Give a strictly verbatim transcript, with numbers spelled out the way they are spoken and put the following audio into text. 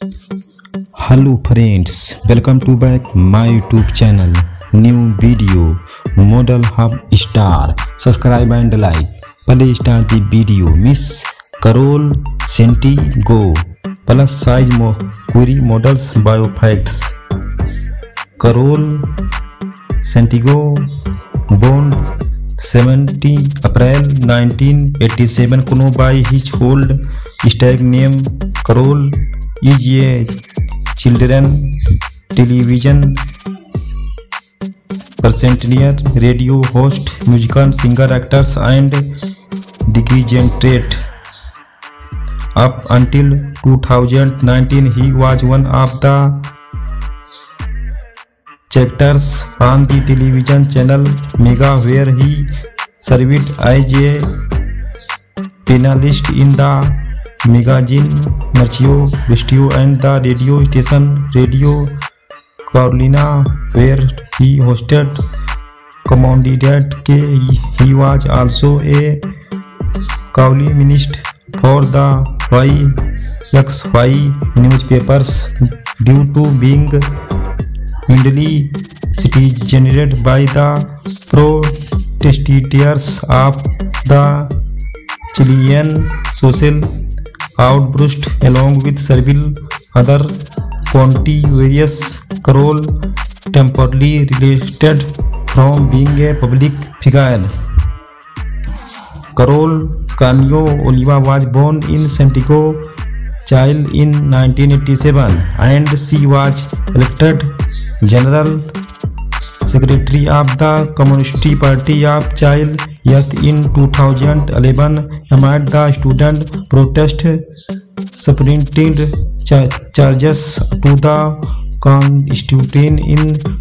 Hello friends, welcome to back my YouTube channel. New video, Model Hub Star. Subscribe and like. Play start the video. Miss Carol Santiago. Plus size mo query models biofacts. Carol Santiago, born seventeenth April nineteen eighty-seven, known by his old stage name Carol, is a children television presenter, radio host, musical singer, actor, and dirigent. Up until two thousand nineteen, he was one of the characters on the television channel Mega, where he served as a panelist in the magazine Macho Vestio and the radio station Radio Carolina, where he hosted Commandant K. He was also a columnist for the Y X Y newspapers due to being widely criticized by the protesters of the Chilean social outburst, along with several other controversies. Carol temporarily released from being a public figure. Carol Canio Oliva was born in Santiago, Chile in nineteen eighty-seven, and she was elected General Secretary of the Communist Party of Chile in two thousand eleven amid the student protest, sprinting charges to the Constitution in